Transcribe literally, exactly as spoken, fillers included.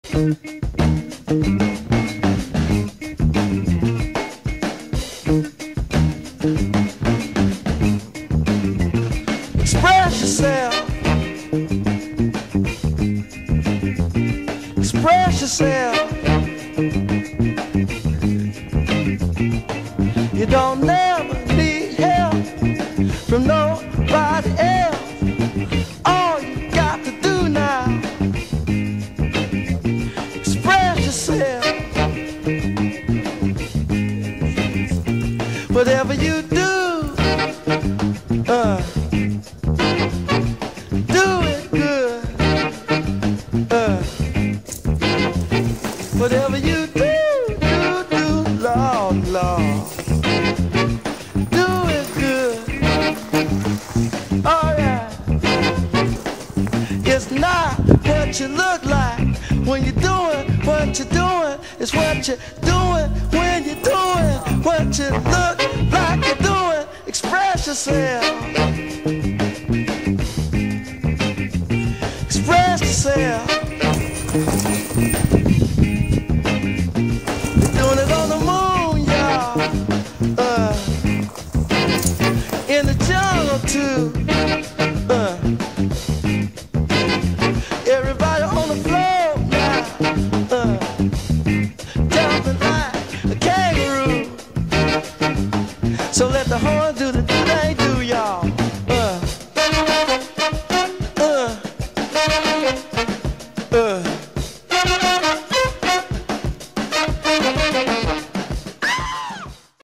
Express yourself. Express yourself. You don't never need help from nobody else. All you got to do now, express yourself. Whatever you do, uh, do it good. Uh, whatever you do, do, do, Lord, Lord. Do it good. All right. It's not what you look like when you're doing what you're doing. It's what you're doing when you're doing what you look like you're doing. Express yourself. Express yourself. You're doing it on the moon, y'all. Uh, in the jungle too. Uh, everybody on the floor now. Uh, jumping like a kangaroo. So let the horn do the thing.